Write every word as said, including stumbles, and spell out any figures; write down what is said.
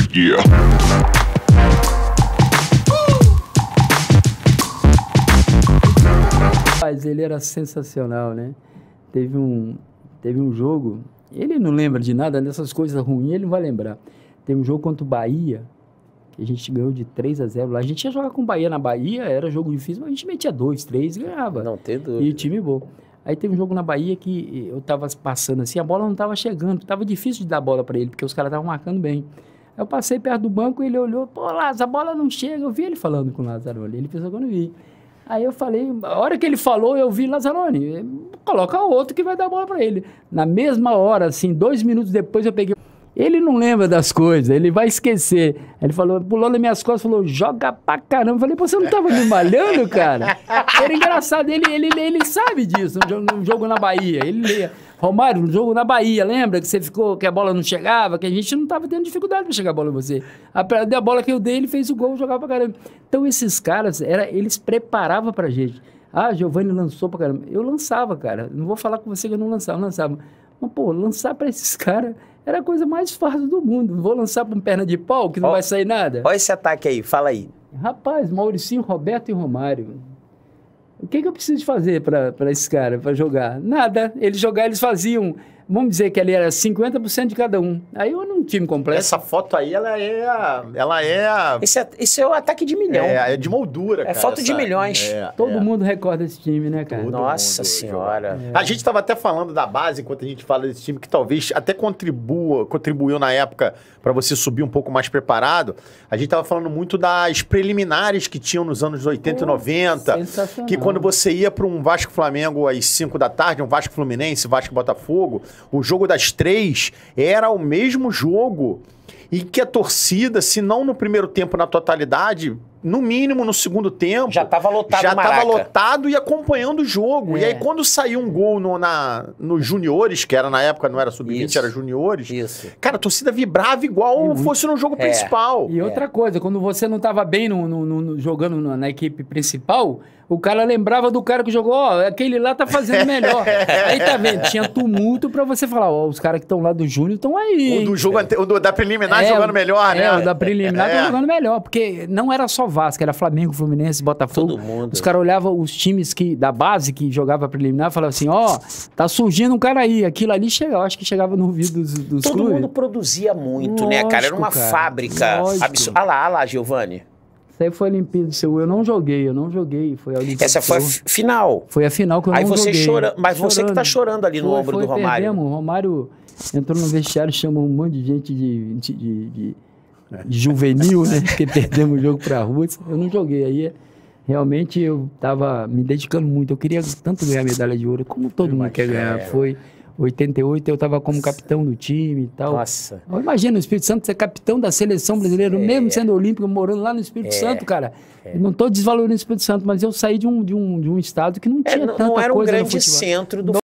Yeah. Mas ele era sensacional, né? Teve um, teve um jogo, ele não lembra de nada dessas coisas ruins, ele não vai lembrar. Teve um jogo contra o Bahia, que a gente ganhou de três a zero lá. A gente ia jogar com o Bahia na Bahia, era jogo difícil, mas a gente metia dois, três e ganhava. Não tem dúvida. E o time bom. Aí teve um jogo na Bahia que eu tava passando assim, a bola não tava chegando, tava difícil de dar bola para ele, porque os caras estavam marcando bem. Aí eu passei perto do banco e ele olhou, pô, Lázaro, a bola não chega. Eu vi ele falando com o Lazzaroni, ele pensou que eu não vi. Aí eu falei, a hora que ele falou, eu vi, Lazzaroni, coloca outro que vai dar bola para ele. Na mesma hora, assim, dois minutos depois eu peguei. Ele não lembra das coisas, ele vai esquecer. Ele falou, pulou nas minhas costas, falou, joga pra caramba. Eu falei, pô, você não tava me malhando, cara? Era engraçado, ele, ele, ele sabe disso, no jogo, no jogo na Bahia. Ele lia. Romário, no jogo na Bahia, lembra que você ficou, que a bola não chegava, que a gente não tava tendo dificuldade pra chegar a bola em você. A, a bola que eu dei, ele fez o gol, jogava pra caramba. Então esses caras, era, eles preparavam pra gente. Ah, Giovani lançou pra caramba. Eu lançava, cara. Não vou falar com você que eu não lançava, eu lançava. Mas, pô, lançar pra esses caras era a coisa mais fácil do mundo. Vou lançar pra um perna de pau, que não ó, vai sair nada. Olha esse ataque aí, fala aí. Rapaz, Mauricinho, Roberto e Romário. O que, que eu preciso fazer para esses caras, para jogar? Nada. Eles jogaram, eles faziam, vamos dizer que ali era cinquenta por cento de cada um. Aí eu num time completo. Essa foto aí, ela é a... Ela é a... Esse, é, esse é o ataque de milhão. É, é de moldura, é cara. É foto essa, de milhões. É, Todo é. mundo recorda esse time, né, cara? Todo Nossa senhora. É. A gente estava até falando da base, enquanto a gente fala desse time, que talvez até contribua, contribuiu na época para você subir um pouco mais preparado. A gente estava falando muito das preliminares que tinham nos anos oitenta e noventa. Que quando você ia para um Vasco-Flamengo às cinco da tarde, um Vasco-Fluminense, Vasco-Botafogo, o jogo das três era o mesmo jogo e que a torcida, se não no primeiro tempo na totalidade, no mínimo no segundo tempo, já estava lotado, já estava lotado e acompanhando o jogo. É. E aí quando saiu um gol no, na, nos juniores, que era na época não era sub vinte, era juniores, isso. Cara, a torcida vibrava igual e fosse no jogo é. principal. E outra é. coisa, quando você não estava bem no, no, no, jogando no, na equipe principal, o cara lembrava do cara que jogou, ó, oh, aquele lá tá fazendo melhor. Aí tá vendo, tinha tumulto pra você falar, ó, oh, os caras que estão lá do Júnior estão aí. O do jogo, ante... o do, da preliminar é, jogando melhor, é, né? É, o da preliminar é. jogando melhor, porque não era só Vasco, era Flamengo, Fluminense, Botafogo. Todo mundo. Os caras olhavam os times que, da base que jogava preliminar e falavam assim, ó, oh, tá surgindo um cara aí, aquilo ali chega, eu acho que chegava no ouvido dos, dos Todo clubes. mundo produzia muito, Lógico, né, cara? Era uma cara. fábrica absurda. Olha lá, olha lá, Giovani. Isso aí foi a Olimpíada do Seul. Eu não joguei, eu não joguei. Foi a Olimpíada Essa foi a final. Foi a final que eu aí não você joguei. Chora... Mas chorando. você que tá chorando ali no foi, ombro foi, do Romário. Perdemos. O Romário entrou no vestiário, chamou um monte de gente de, de, de, de, de juvenil, né? Porque perdemos o jogo pra Rússia. Eu não joguei. Aí realmente eu tava me dedicando muito. Eu queria tanto ganhar a medalha de ouro, como todo mundo quer ganhar. Foi oitenta e oito, eu estava como capitão do time e tal. Nossa. Imagina o Espírito Santo ser capitão da seleção brasileira, é. mesmo sendo olímpico, morando lá no Espírito é. Santo, cara. É. Eu não estou desvalorizando o Espírito Santo, mas eu saí de um, de um, de um estado que não tinha é, não, tanta coisa. Não era um grande no futebol. centro do